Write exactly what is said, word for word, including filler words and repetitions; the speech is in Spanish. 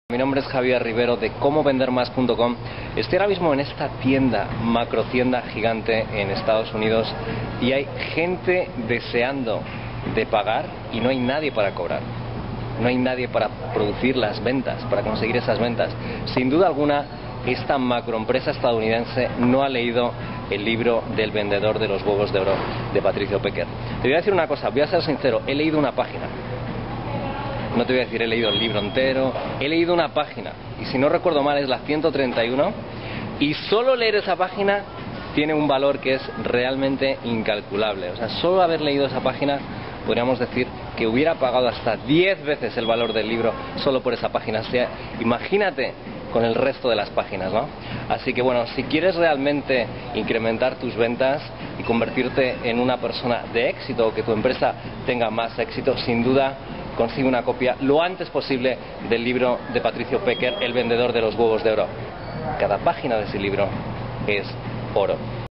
Mi nombre es Javier Rivero de cómo vender más punto com. Estoy ahora mismo en esta tienda, macro tienda gigante en Estados Unidos, y hay gente deseando de pagar y no hay nadie para cobrar. No hay nadie para producir las ventas, para conseguir esas ventas. Sin duda alguna, esta macroempresa estadounidense no ha leído el libro del vendedor de los huevos de oro de Patricio Pecker. Te voy a decir una cosa, voy a ser sincero, he leído una página. No te voy a decir he leído el libro entero, he leído una página, y si no recuerdo mal es la ciento treinta y uno, y solo leer esa página tiene un valor que es realmente incalculable. O sea, solo haber leído esa página podríamos decir que hubiera pagado hasta diez veces el valor del libro solo por esa página. O sea, imagínate con el resto de las páginas, ¿no? Así que bueno, si quieres realmente incrementar tus ventas y convertirte en una persona de éxito, o que tu empresa tenga más éxito, sin duda consigue una copia lo antes posible del libro de Patricio Pecker, El vendedor de los huevos de oro. Cada página de ese libro es oro.